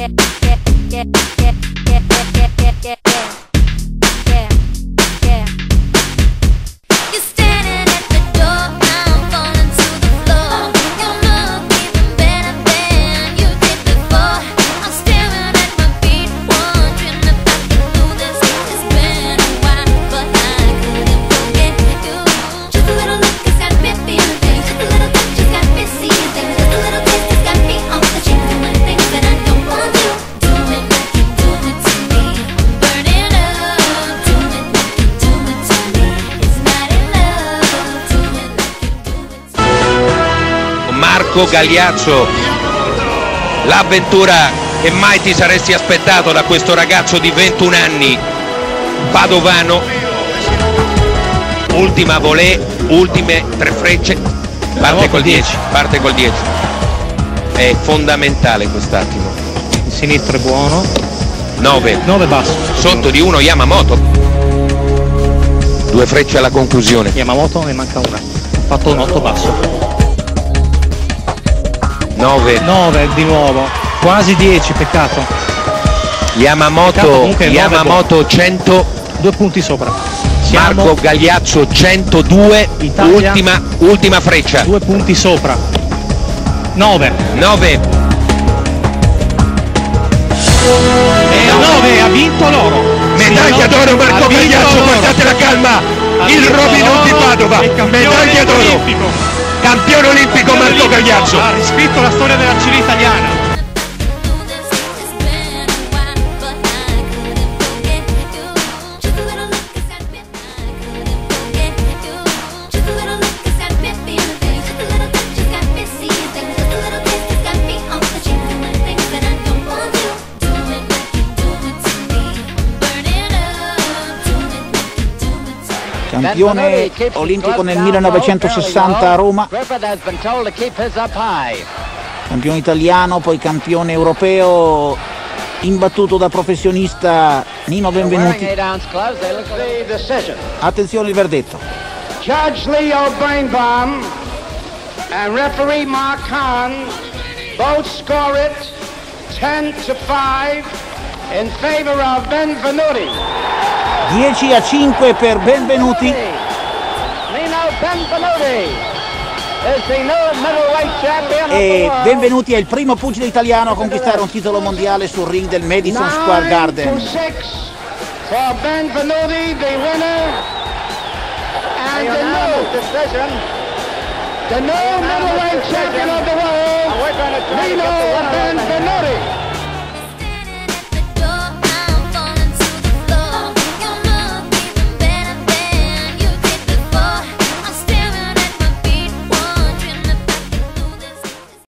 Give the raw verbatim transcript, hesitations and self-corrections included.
Gagliazzo, l'avventura che mai ti saresti aspettato da questo ragazzo di ventuno anni, padovano. Ultima volée, ultime tre frecce, parte col dieci, parte col dieci. È fondamentale quest'attimo. Il sinistro è buono. nove, nove basso. Sotto di uno Yamamoto. Due frecce alla conclusione. Yamamoto ne manca una. Ha fatto un otto basso. nove, nove di nuovo, quasi dieci, peccato. Yamamoto, peccato Yamamoto cento, due punti sopra. Siamo Marco Gagliazzo centodue, Italia, ultima, ultima freccia. Due punti sopra. nove. nove. E a nove ha vinto l'oro. Medaglia d'oro Marco Gagliazzo, guardate la calma. Il Robin Hood di Padova. Medaglia d'oro. Campione olimpico Marco Gagliazzo. Ha riscritto la storia dell'arcieri italiana. Campione olimpico nel millenovecentosessanta a Roma, campione italiano, poi campione europeo, imbattuto da professionista Nino Benvenuti. Attenzione il verdetto. Judge Leo Birnbaum and referee Mark Hahn both score it ten to five in favor of Benvenuti. dieci a cinque per Benvenuti. Nino Benvenuti is the new middleweight champion E of the world. Benvenuti è il primo pugile italiano a conquistare un titolo mondiale sul ring del Madison Square Garden. nine to six for Benvenuti, the winner, and the new decision, the new middleweight champion of